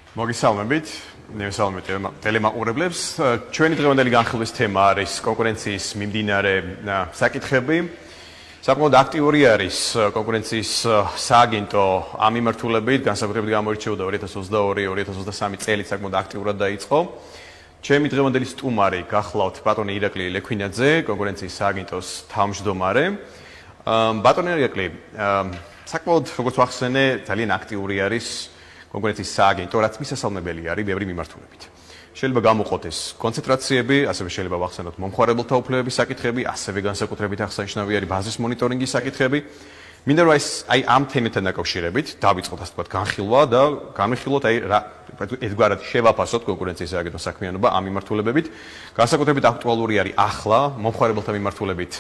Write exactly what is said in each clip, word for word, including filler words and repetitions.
მოგესალმებით, მოგესალმებით ტელემაყურებლებს. ჩვენი დღევანდელი განხილვის თემა არის კონკურენციის მიმდინარე საკითხები. საკმაოდ აქტიური არის კონკურენციის სააგენტო ამ მიმართულებით, განსაკუთრებით გამოირჩეოდა ორი ათას ოცდაორი ორი ათას ოცდასამი წელი საკმაოდ აქტიურად დაიწყო. ჩემი დღევანდელი სტუმარი გახლავთ ბატონი ირაკლი ლექვინაძე, კონკურენციის სააგენტოს თავმჯდომარე. ბატონი ირაკლი, საკმაოდ როგორც ვახსენე, ძალიან აქტიური არის კონკურენციის სააგენტო, რაც მისასალმებელი არის ბევრი მიმართულებით. შეიძლება გამოყოთ ეს კონცენტრაციები, ასევე შეიძლება ვახსენოთ მომხმარებელთა უფლებების საკითხები, ასევე განსაკუთრებით აღსანიშნავი არის ბაზრის მონიტორინგის საკითხები. მინდა რომ ეს აი ამ თემებთან დაკავშირებით დავიწყოთ ასე ვთქვათ განხილვა და განვიხილოთ აი რა ერთგვარად შევაფასოთ კონკურენციის სააგენტოს საქმიანობა ამ მიმართულებებით. განსაკუთრებით აქტუალური არის ახლა მომხმარებელთა მიმართულებით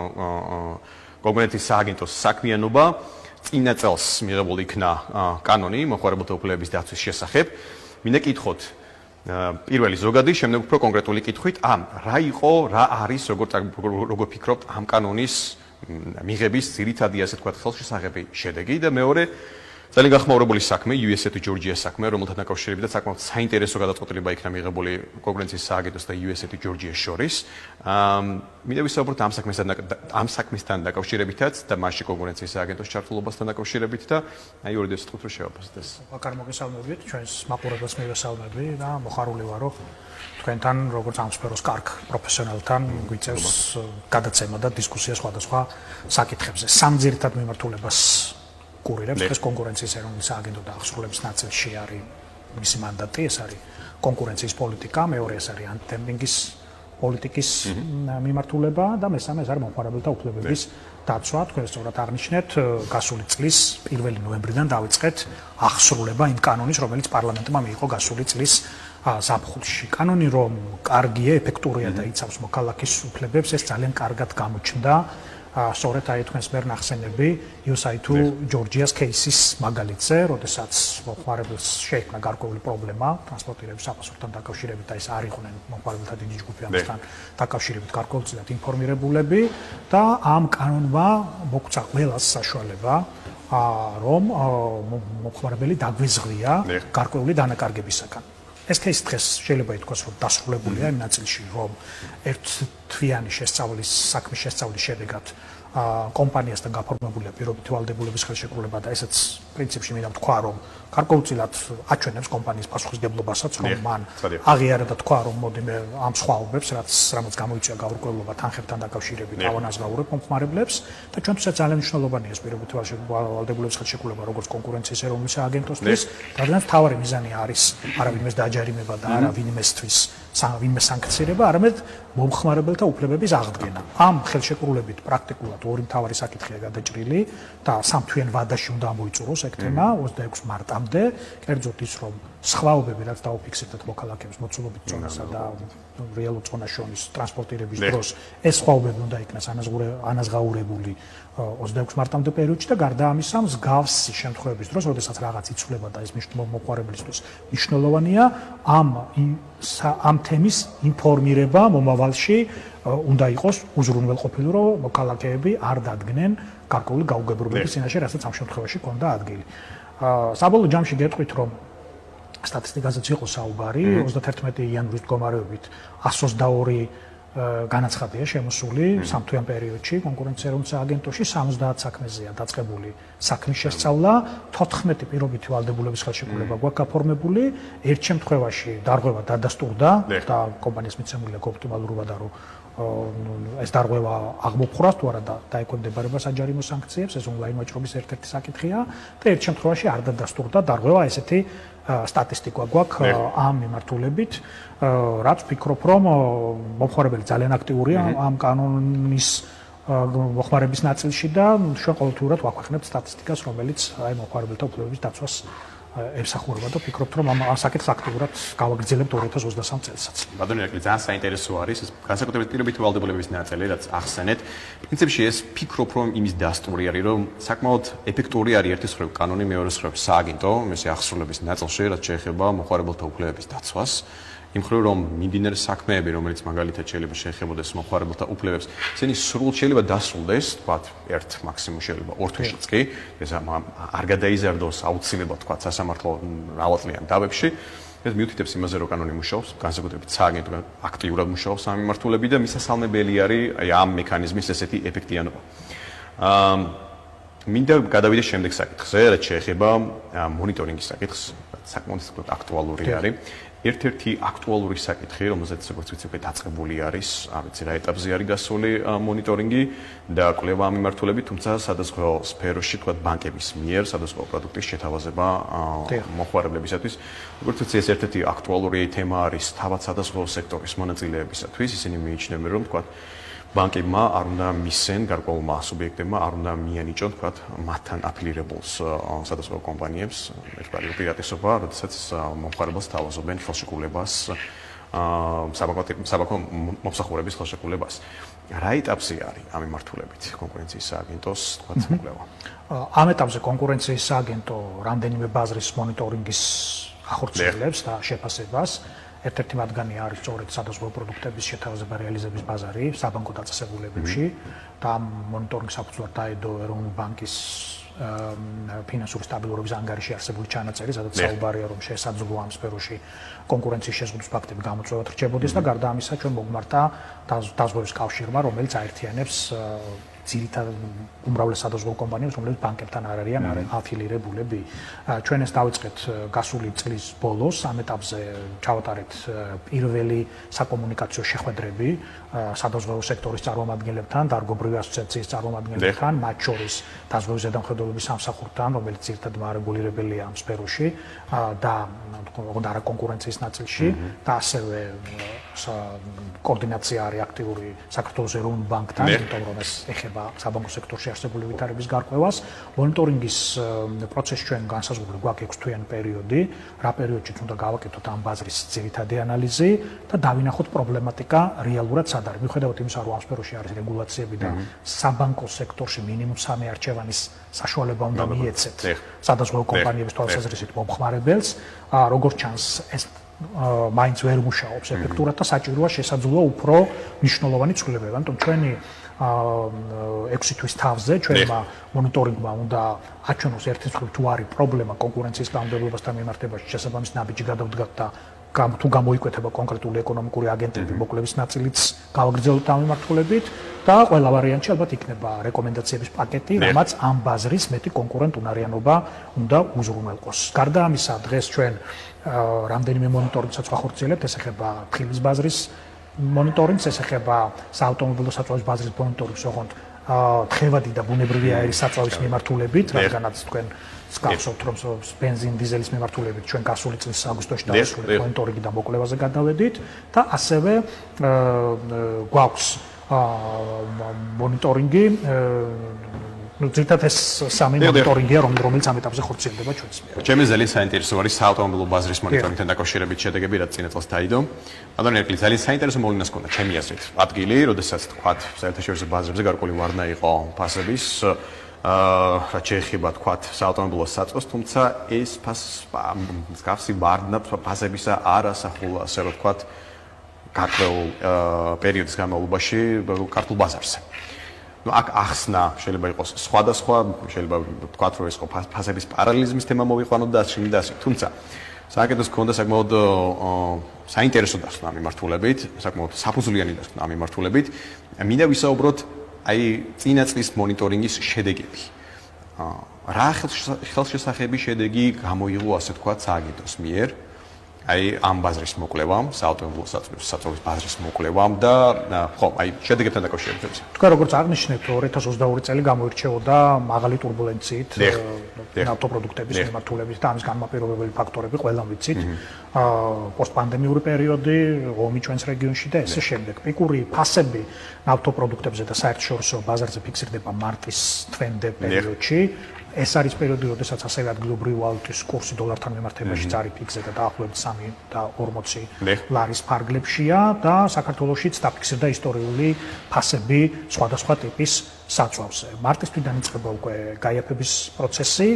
კონკურენციის სააგენტოს საქმიანობა. წინა წელს მიღებული იქნა კანონი მომხმარებელთა უფლებების დაცვის შესახებ. მინდა კითხოთ პირველი ზოგადი, შემდეგ უფრო კონკრეტული კითხვით, ამ რა იყო, რა არის, როგორ როგორ ფიქრობთ ამ კანონის მიღების ძირითადი ასე ვთქვათ ხელშესაღები შედეგი და მეორე ძალიან გახმაურებული საქმე, იუ ეს эй თუ ჯორჯიას საქმე, რომელთან დაკავშირებით და საკმაოდ საინტერესო გადაწყვეტილება იქნა მიღებული კონკურენციის სააგენტოს და იუ ეს эй თუ ჯორჯიას შორის. მინდა ვისაუბროთ ამ საქმესთან ამ საქმესთან დაკავშირებითაც და მასში კონკურენციის სააგენტოს ჩართულობასთან დაკავშირებით და აი ორი დე სიტყვით რო შევაფასოთ ეს. ვაკარ მოგესალმებით, ჩვენს მაყურებელს მივესალმები და მოხარული ვარო თქვენთან როგორც ამ სფეროს კარგ პროფესიონალთან გვიწევს გადაცემა და დისკუსია სხვადასხვა საკითხებზე. სამ ძირითად მიმართულებას კურირებს ეს კონკურენციის ეროვნული სააგენტო და აღსრულების ნაწილში არის მისი მანდატი, ეს არის კონკურენციის პოლიტიკა, მეორე ეს არის ანტიდემპინგის პოლიტიკის მიმართულება და მესამე ეს არის მომხმარებელთა უფლებების დაცვა. თქვენ სწორად აღნიშნეთ, გასული წლის პირველი ნოემბრიდან დავიწყეთ აღსრულება იმ კანონის, რომელიც პარლამენტმა მიიღო გასული წლის ზაფხულში. კანონი რომ კარგია, ეფექტურია და იცავს მოქალაქის უფლებებს, ეს ძალიან კარგად გამოჩნდა. სწორედ აი თქვენს მიერ ნახსენები იუ ეს эй თუ ჯორჯიას кейსის მაგალითზე, როდესაც მომხმარებელს შეექმნა გარკვეული პრობლემა ტრანსპორტირების საფასურთან დაკავშირებით და ეს არ იყვნენ მომხმარებელთა დიდი ჯგუფი ამასთან დაკავშირებით გარკვეულწილად ინფორმირებულები და ამ კანონმა მოგცა ყველას საშუალება რომ მომხმარებელი დაგვიზღვია გარკვეული დანაკარგებისაგან. ეს кейსი დღეს შეიძლება ითქვას, რომ დასრულებულია იმ ნაწილში, რომ ერთ თვიანი შესწავლის საქმის შესწავლის შედეგად კომპანიასთან გაფორმებულია პირობითი ვალდებულების ხელშეკრულება და ესეც პრინციპში მინდა ვთქვა, რომ გარკვეულწილად აჩვენებს კომპანიის პასუხისმგებლობასაც, რომ მან აღიარა და თქვა, რომ მოდი მე ამ სხვაობებს, რაც რამაც გამოიწვია გაურკვევლობა თანხებთან დაკავშირებით, ავანაზღაურებ მომხმარებლებს და ჩვენთვისაც ძალიან მნიშვნელოვანია ეს პირობითი ვალდებულების ხელშეკრულება, როგორც კონკურენციის ეროვნული სააგენტოსთვის, რადგან მთავარი მიზანი არის არა ვინმეს დაჯარიმება და არა ვინმესთვის ვინმე სანქცირება, არამედ მომხმარებელთა უფლებების აღდგენა. ამ ხელშეკრულებით პრაქტიკულად ორი მთავარი საკითხია გადაჭრილი და სამთვიან ვადაში უნდა მოიწუროს ეგ თემა ოცდაექვსი მარტამდე, კერძოდ ის, რომ სხვაობები, რაც დაუფიქსირდათ მოქალაქეებს მოცულობით წონასა და რეალურ წონას შორის ტრანსპორტირების დროს, ეს სხვაობები უნდა იქნას ანაზღაურებული ოცდაექვსი მარტამდე პერიოდში და გარდა ამისა, მსგავსი შემთხვევების დროს, როდესაც რაღაც იცვლება და ეს მომხმარებლისთვის მნიშვნელოვანია, ამ ამ თემის ინფორმირება მომავალში უნდა იყოს უზრუნველყოფილი, რომ მოქალაქეები არ დადგნენ გარკვეული გაუგებრობების წინაშე, რასაც ამ შემთხვევაში ჰქონდა ადგილი. საბოლოო ჯამში გეტყვით, რომ სტატისტიკაზეც იყო საუბარი, ოცდათერთმეტი იანვრის მდგომარეობით εκατს ოცდაორი განაცხადია შემოსული სამთვიან პერიოდში კონკურენციის ეროვნულ სააგენტოში, სამოცდაათ საქმეზეა დაწყებული საქმის შესწავლა, თოთხმეტი პირობითი ვალდებულების ხელშეკრულება გვაქვს გაფორმებული, ერთ შემთხვევაში დარღვევა დადასტურდა და კომპანიას მიცემულია ოპტიმალურობა და რომ ეს დარღვევა აღმოფხვრას თუ არა და დაექვემდებარება საჯარიმო სანქციებს, ეს ონლაინ ვაჭრობის ერთ-ერთი საკითხია და ერთ შემთხვევაში არ დადასტურდა დარღვევა, ესეთი სტატისტიკა გვაქვს ამ მიმართულებით, რაც ვფიქრობ, რომ მომხმარებელი ძალიან აქტიურია ამ კანონის მოხმარების ნაწილში და ჩვენ ყოველთვიურად ვაქვეყნებთ სტატისტიკას, რომელიც აი მომხმარებელთა უფლებების დაცვას ემსახურება და ვფიქრობთ, რომ ამ საკითხს აქტიურად გავაგრძელებთ ორი ათას ოცდასამი წელსაც. ბატონო ირაკლი, ძალიან საინტერესო არის ეს განსაკუთრებით პირობითი ვალდებულების ნაწილი, რაც ახსენეთ. პრინციპში ეს ვფიქრობ, რომ იმის დასტური არის, რომ საკმაოდ ეფექტური არის ერთის მხრივ კანონი, მეორეს მხრივ სააგენტო, მის ახსრულების ნაწილში, რაც შეეხება მომხმარებელთა უფლებების დაცვას. იმ მხრივ რომ მიმდინარე საქმეები, რომელიც მაგალითად შეიძლება შეეხებოდეს მომხმარებელთა უფლებებს, ისინი სრულად შეიძლება დასრულდეს, თქვათ, ერთ მაქსიმუმ შეიძლება ორ თვეშიც კი, ეს არ გადაიზარდოს აუცილებლად თქვათ სასამართლო რავალწლიან დავებში. ეს მიუთითებს იმაზე, რომ კანონი მუშაობს, განსაკუთრებით სააგენტო აქტიურად მუშაობს ამ მიმართულებით და მისასალმებელი არის აი ამ მექანიზმის ესეთი ეფექტიანობა. აა მინდა გადავიდე შემდეგ საკითხზე, რაც შეეხება მონიტორინგის საკითხს, საკმაოდ აქტუალური არის. ერთ-ერთი აქტუალური საკითხი, რომელზეც როგორც ვიცი, უკვე დაწყებული არის, არ ვიცი რა ეტაპზე არის გასული მონიტორინგი და კვლევა ამ მიმართულებით, თუმცა სადაზღვევო სფეროში, თქვათ, ბანკების მიერ სადაზღვევო პროდუქტის შეთავაზება მომხმარებლებისათვის, როგორც ვიცი, ეს ერთ-ერთი აქტუალური თემა არის თავად სადაზღვევო სექტორის მონაწილეებისათვის, ისინი მიიჩნევენ, რომ თქვათ ბანკებმა არ უნდა მისცენ გარკვეულმა სუბიექტებმა არ უნდა მიანიჭონ თქვათ მათთან აფილირებულს სადაზღვევო კომპანიებს ერთგვარი უპირატესობა, როდესაც მომხმარებელს თავაზობენ ხელშეკრულებას საბანკო მომსახურების ხელშეკრულებას. რა ეტაპზე არის ამ მიმართულებით კონკურენციის სააგენტოს თქვათ კვლევა? ამ ეტაპზე კონკურენციის სააგენტო რამდენიმე ბაზრის მონიტორინგის ახორციელებს და შეფასებას. ერთ-ერთი მათგანი არის სწორედ სადაზღვევო პროდუქტების შეთავაზება რეალიზების ბაზარი საბანკო დაწესებულებებში და ამ მონიტორინგს საფუძვლად დაედო ეროვნული ბანკის ფინანსური სტაბილურობის ანგარიში არსებული ჩანაწერი, სადაც საუბარია, რომ შესაძლოა ამ სფეროში კონკურენციის შეზღუდვის ფაქტები გამოწვევად რჩებოდეს და გარდა ამისა ჩვენ მოგმართა დაზღვევის კავშირმა, რომელიც აერთიანებს ძირითად უმრავლეს სადაზღვევო კომპანიებს, რომლებიც ბანკებთან არ არიან აფილირებულები. ჩვენ ეს დავიწყეთ გასული წლის ბოლოს, ამ ეტაპზე ჩავატარეთ პირველი საკომუნიკაციო შეხვედრები სადაზღვევო სექტორის წარმომადგენლებთან, დარგობრივი ასოციაციის წარმომადგენლებთან, მათ შორის დაზღვევის ზედამხედველობის სამსახურთან, რომელიც ძირითადად მარეგულირებელია ამ სფეროში და არა კონკურენციის ნაწილში და ასევე კოორდინაცია არის აქტიური საქართველოს ეროვნულ ბანკთან, იმიტომ რომ ეს ეხება საბანკო სექტორში არსებული ვითარების გარკვევას. მონიტორინგის პროცესში ჩვენ განსაზღვრული გვაქვს ექვს თვიანი პერიოდი, რა პერიოდშიც უნდა გავაკეთოთ ამ ბაზრის ძირითადი ანალიზი და დავინახოთ პრობლემატიკა რეალურად სად არის. მიუხედავად იმისა, რომ ამ სფეროში არის რეგულაციები და საბანკო სექტორში მინიმუმ სამი არჩევანის საშუალება უნდა მიეცეთ სადაზღვევო კომპანიების თვალსაზრისით მომხმარებელს, როგორც ჩანს ეს მაინც ვერ მუშაობს ეფექტურად და საჭიროა შესაძლოა უფრო მნიშვნელოვანი ცვლილებები. ამიტომ ჩვენი ექვსი თვის თავზე ჩვენმა მონიტორინგმა უნდა აჩვენოს ერთი მხრივ თუ არის პრობლემა კონკურენციის კანონმდებლობასთან მიმართებაში, შესაბამის ნაბიჯი გადავდგათ და თუ გამოიკვეთება კონკრეტული ეკონომიკური აგენტები, მოკლების ნაწილიც გავაგრძელოთ ამ მიმართულებით და ყველა ვარიანტში ალბათ იქნება რეკომენდაციების პაკეტი, რამაც ამ ბაზრის მეტი კონკურენტუნარიანობა უნდა უზრუნველყოს. გარდა ამისა, დღეს ჩვენ რამდენიმე მონიტორინგსაც ვახორციელებთ, ეს ეხება ფხილის ბაზრის მონიტორინგს, ეს ეხება საავტომობილო საწვავის ბაზრის მონიტორინგს, ოღონდ თხევადი და ბუნებრივი აერის საწვავის მიმართულებით, რადგანაც თქვენ გახსოვთ, რომ ბენზინ, დიზელის მიმართულებით ჩვენ გასული წლის აგვისტოში დავასრულეთ მონიტორინგი და მოკვლევაზე გადავედით და ასევე გვაქვს მონიტორინგი ну, ძირითადად ეს სამი მონიტორინგია, რომელიც ამ ეტაპზე ხორციელდება ჩვენს მიერ. ჩემი ძალიან საინტერესო არის საავტომობილო ბაზრის მონიტორინგთან დაკავშირებით შედეგები, რაც წინა წელს დაიდო. ანუ ერთხელ ძალიან საინტერესო მოვლენას ჰქონდა ჩემი აზრით. ადგილი, როდესაც თქვათ, საერთაშორისო ბაზრებზე გარკვეული ვარნა იყო ფასების, აა, რაც შეეხება თქვათ საავტომობილო საწვავს, თუმცა ეს მსგავსი ვარნა ფასებისა არ ასახულა, ასე რომ თქვათ, გარკვეულ პერიოდის განმავლობაში ქართულ ბაზარზე. ну აქ ახსნა შეიძლება იყოს სხვადასხვა, შეიძლება ვთქვათ, რომ ეს ხო ფასების პარალელიზმის თემა მოვიყვანოთ და ასე და ასე. თუმცა სააგენტოს ქონდა საკმაოდ საინტერესო დასკვნა ამ მიმართულებით, საკმაოდ საფუძვლიანი დასკვნა ამ მიმართულებით. მინდა ვისაუბროთ აი წინა წლის მონიტორინგის შედეგები. რა ხელშესახები შედეგი გამოიღო, ასე ვთქვათ, სააგენტოს მიერ აი ამ ბაზრის მოკვლევამ, საავტომობილო საწვავის ბაზრის მოკვლევამ და ხო, აი შედეგებთან დაკავშირებით. თქვენ როგორც აღნიშნეთ, ორი ათას ოცდაორი წელი გამოირჩეოდა მაღალი ტურბულენციით ნავთობპროდუქტების მიმართულებით და ამის განმაპირობებელი ფაქტორები ყველამ ვიცით. პოსტპანდემიური პერიოდი, ომი ჩვენს რეგიონში და ესე შემდეგ. პიკური ფასები ნავთობპროდუქტებზე და საერთაშორისო ბაზარზე ფიქსირდება მარტის თვემდე პერიოდში. ეს არის პერიოდი, როდესაც ასევე ადგილობრივი ვალუტის კურსი დოლართან მიმართებაში არის ფიქსირდა დაახლოებით სამი და ორმოცი ლარის ფარგლებშია და საქართველოშიც დაფიქსირდა ისტორიული ფასები სხვადასხვა ტიპის საწვავზე. მარტის თვიდან იწყება უკვე გაიაფების პროცესი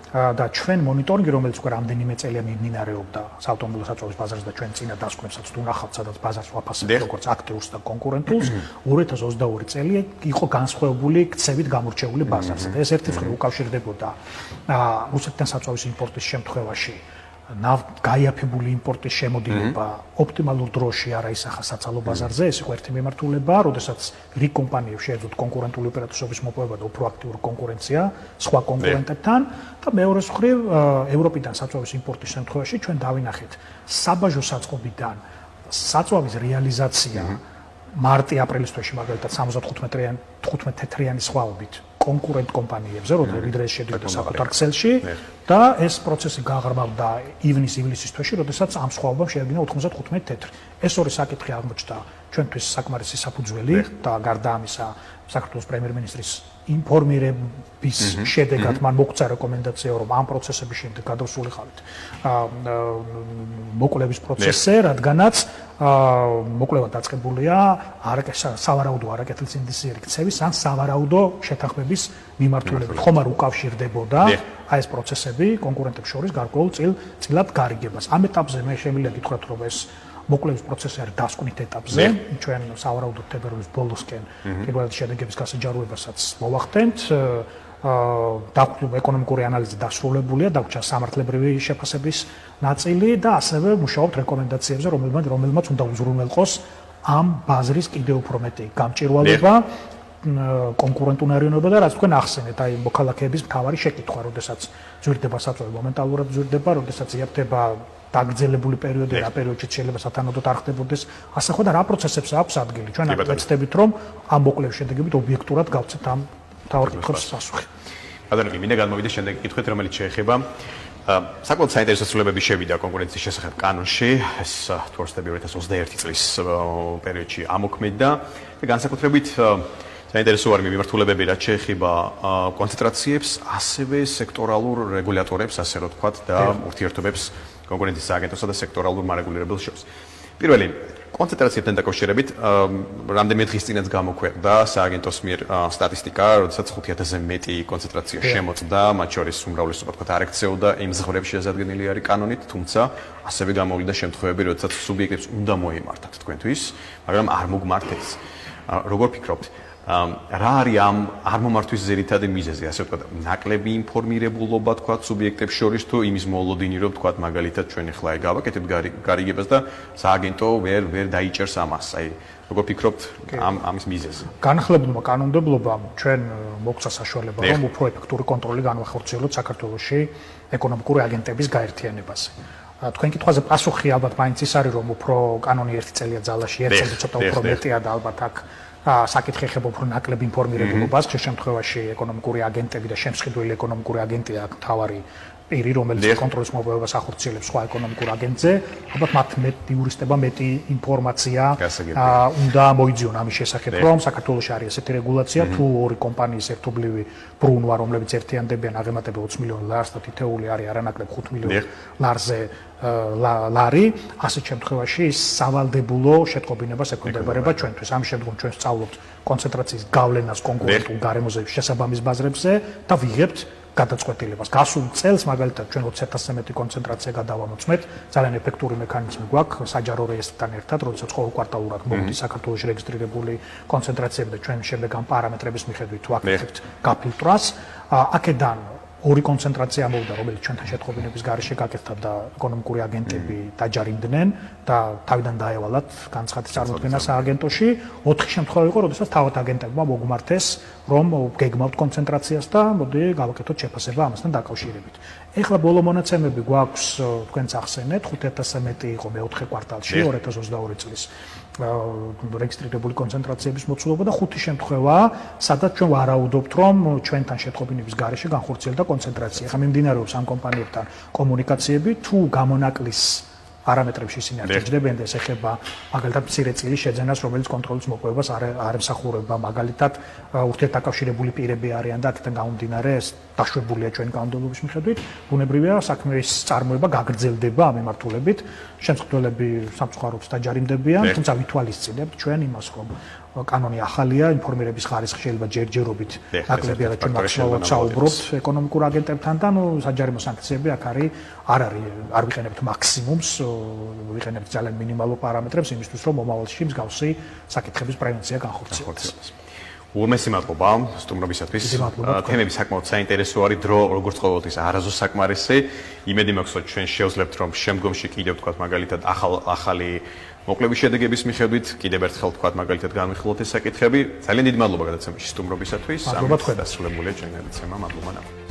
და ჩვენ მონიტორინგი, რომელიც უკვე რამდენიმე წელია მიმდინარეობდა საავტომობილო საწვავის ბაზარზე და ჩვენ წინა დასკვნებსაც თუ ნახავთ, სადაც ბაზარს ვაფასებთ როგორც აქტიურს და კონკურენტულს, ორი ათას ოცდაორი წელი იყო განსხვავებული ქცევით გამორჩეული ბაზარზე. და ეს ერთი მხრივ უკავშირდებოდა რუსეთიდან საწვავის იმპორტის შემთხვევაში გაიაფებული იმპორტის შემოდინება ოპტიმალურ დროში არა ისახა საცალო ბაზარზე, ეს იყო ერთი მიმართულება, როდესაც რიგ კომპანიებს შეეძლოთ კონკურენტული ოპერატორების მოპოვება და უფრო აქტიური კონკურენცია სხვა კონკურენტებთან და მეორე მხრივ ევროპიდან საწვავის იმპორტის შემთხვევაში ჩვენ დავინახეთ საბაჟო საწყობიდან საწვავის რეალიზაცია მარტი-აპრილის თვეში მაგალითად სამოცდათხუთმეტ თეთრიანი სხვაობით კონკურენტ კომპანიებზე, როდესაც შედიოდა საკუთარ ქსელში და ეს პროცესი გაღრმავდა ივნის-ივლისის თვეში, როდესაც ამ სხვაობამ შეადგინა ოთხმოცდათხუთმეტ თეთრი. ეს ორი საკითხი აღმოჩნდა ჩვენთვის საკმარისი საფუძველი და გარდა ამისა საქართველოს პრემიერ-მინისტრის ინფორმირების შედეგად მან მოგცა რეკომენდაცია, რომ ამ პროცესების შემდეგ გადავსულიყავით მოკვლევის პროცესზე, რადგანაც მოკვლევა დაწყებულია სავარაუდო არაკეთილსინდისიერი ქცევის ან სავარაუდო შეთანხმების მიმართულებით. ხომ არ უკავშირდებოდა აი ეს პროცესები კონკურენტებს შორის გარკვეულ წილად გარიგებას. ამ ეტაპზე მე შემიძლია გითხრათ, რომ ეს მოკვლევის პროცესი არის დასკვნით ეტაპზე. ჩვენ სავარაუდოდ თებერვლის ბოლოსკენ პირველი შედეგების გასაჯაროებასაც მოვახდენთ. დაგვჭირდა ეკონომიკური ანალიზი დასრულებულია, დაგვჭირდა სამართლებრივი შეფასების ნაწილი და ასევე მუშაობთ რეკომენდაციებზე, რომელმაც რომელმაც უნდა უზრუნველყოს ამ ბაზრის კიდევ უფრო მეტი გამჭვირვალება, კონკურენტუნარიანობა და რაც თქვენ ახსენეთ, აი მოქალაქეების მთავარი შეკითხვა, როდესაც ძვირდება საწვავი, მომენტალურად ძვირდება, როდესაც იაფთება დაგრძელებული პერიოდი, რა პერიოდში შეიძლება სათანადოდ არ ხდებოდეს ასახვა და რა პროცესებს აქვს ადგილი. ჩვენ ვეცდებით, რომ ამ მოკვლევის შედეგებით ობიექტურად გავცეთ ამ თავარ კითხვებს პასუხი. ბატონო, მინდა გადმოვიდე შემდეგ კითხვით, რომელიც შეეხება საკმაოდ საინტერესო ცვლილებები შევიდა კონკურენციის შესახებ კანონში, ეს თუ არ ვცდები ორი ათას ოცდაერთი წლის პერიოდში ამოქმედდა და განსაკუთრებით საინტერესო არის მიმართულებები, რაც შეეხება კონცენტრაციებს, ასევე სექტორალურ რეგულატორებს, ასე რომ ვთქვათ, და ურთიერთობებს კონკურენციის სააგენტოსა და სექტორალურ მარეგულირებელს შორის. პირველი კონცენტრაციებთან დაკავშირებით, რამდენიმე დღის წინაც გამოქვეყნდა სააგენტოს მიერ სტატისტიკა, როდესაც ხუთი ათასზე მეტი კონცენტრაცია შემოწმდა, მათ შორის უმრავლესობა თქვათ არ ექცეოდა იმ ზღვრებში შესაძლებელი არის კანონით, თუმცა ასევე გამოვლინდა შემთხვევები, როდესაც სუბიექტებს უნდა მოემართათ თქვენთვის, მაგრამ არ მოგმართეს. როგორ ფიქრობთ? რა არის ამ არ მომართვის ძირითადი მიზეზი, ასე ვთქვათ, ნაკლები ინფორმირებულობა თქვათ სუბიექტებს შორის თუ იმის მოლოდინი, რომ თქვათ მაგალითად ჩვენ ახლა აი გავაკეთებთ გარიგებას და სააგენტო ვერ ვერ დაიჭერს ამას. აი როგორ ფიქრობთ ამ ამის მიზეზი? განახლებულმა კანონმდებლობამ ჩვენ მოგცა საშუალება, რომ უფრო ეფექტური კონტროლი განვახორციელოთ საქართველოში ეკონომიკური აგენტების გაერთიანებაზე. თქვენ კითხვაზე პასუხი ალბათ მაინც ის არის, რომ უფრო კანონი ერთი წელია ძალაში, ერთ წელს ცოტა უფრო მეტია და ალბათ აქ საკითხი ეხება უფრო ნაკლებ ინფორმირებულობას, ხშირ შემთხვევაში ეკონომიკური აგენტები და შემსყიდველი ეკონომიკური აგენტია აქ მთავარი პირი, რომელიც კონტროლის მოპოვებას ახორციელებს სხვა ეკონომიკურ აგენტზე, ალბათ მათ მეტი იურისტებმა მეტი ინფორმაცია უნდა მოიძიონ ამის შესახებ, რომ საქართველოში არის ესეთი რეგულაცია, თუ ორი კომპანიის ერთობლივი ბრუნვა, რომლებიც ერთიანდებიან, აღემატება ოცი მილიონი ლარს და თითეული არის არანაკლებ ხუთ მილიონი ლარზე ლარი, ასეთ შემთხვევაში სავალდებულო შეტყობინებას ექვემდებარება ჩვენთვის. ამ შემდგომ ჩვენ ვსწავლობთ კონცენტრაციის გავლენას კონკურენტულ გარემოზე შესაბამის ბაზრებზე და ვიღებთ გადაწყვეტილებას. გასულ წელს მაგალითად ჩვენ ოცი ათასზე მეტი კონცენტრაცია გადავამოწმეთ, ძალიან ეფექტური მექანიზმი გვაქვს საჯარო რეესტრთან ერთად, როდესაც ყოველკვარტალურად მოდის საქართველოში რეგისტრირებული კონცენტრაციები და ჩვენ შემდეგ ამ პარამეტრების მიხედვით ვაკეთებთ გაფილტრას. აქედან ორი კონცენტრაცია მოვიდა, რომელიც ჩვენთან შეტყობინების გარეშე გაკეთდა და ეკონომიკური აგენტები დაჯარიმდნენ და თავიდან დაევალათ განცხადის წარმოქმნა სააგენტოში. ოთხი შემთხვევა იყო, როდესაც თავად აგენტებმა მოგმართეს, რომ გეგმავთ კონცენტრაციას და მოდი გავაკეთოთ შეფასება ამასთან დაკავშირებით. ეხლა ბოლო მონაცემები გვაქვს, თქვენც ახსენეთ, ხუთ ათასზე მეტი იყო მეოთხე კვარტალში ორი ათას ოცდაორი წლის რეგისტრირებული კონცენტრაციების მოცულობა და ხუთი შემთხვევაა, სადაც ჩვენ ვარაუდობთ, რომ ჩვენთან შეტყობინების გარეშე განხორციელდა კონცენტრაცია. ახლა მიმდინარეობს ამ კომპანიებთან კომუნიკაციები, თუ გამონაკლის პარამეტრებში ისინი არ ჭირდებიან და ეს ეხება მაგალითად მცირე წილის შეძენას, რომელიც კონტროლის მოპოვებას არ არ ემსახურება, მაგალითად ურთიერთდაკავშირებული პირები არიან და აქედან გამომდინარე ეს დაშვებულია ჩვენი კანონმდებლობის მიხედვით, ბუნებრივია საქმის წარმოება გაგრძელდება ამ მიმართულებით, შემსწავლები სამწუხაროდ დაჯარიმდებიან, თუმცა ვითვალისწინებთ ჩვენ იმას, რომ კანონი ახალია, ინფორმირების ხარისხი შეიძლება ჯერჯერობით ნაკლებია და ჩვენ მაქსიმალურად საუბრობთ ეკონომიკურ აგენტებთან და ნუ საჯარიმო სანქციები აქ არის არ არის არ ვიყენებთ მაქსიმუმს, ვიყენებთ ძალიან მინიმალურ პარამეტრებს იმისთვის რომ მომავალში მსგავსი საკითხების პრევენცია განხორციელდეს. ულმესი მადლობა სტუმრობისათვის. თემები საკმაოდ საინტერესო არის, დრო როგორც ყოველთვის არასდროს საკმარისი. იმედი მაქვს რომ ჩვენ შევძლებთ რომ შემდგომში კიდევ თქვა მაგალითად ახალ ახალი მოკლების შედეგების მიხედვით კიდევ ერთხელ თქვა მაგალითად განვიხილოთ ეს საკითხები. ძალიან დიდი მადლობა გადაცემაში სტუმრობისათვის. მადლობა თქვენ. დასრულებულია ჩვენი გადაცემა. მადლობა.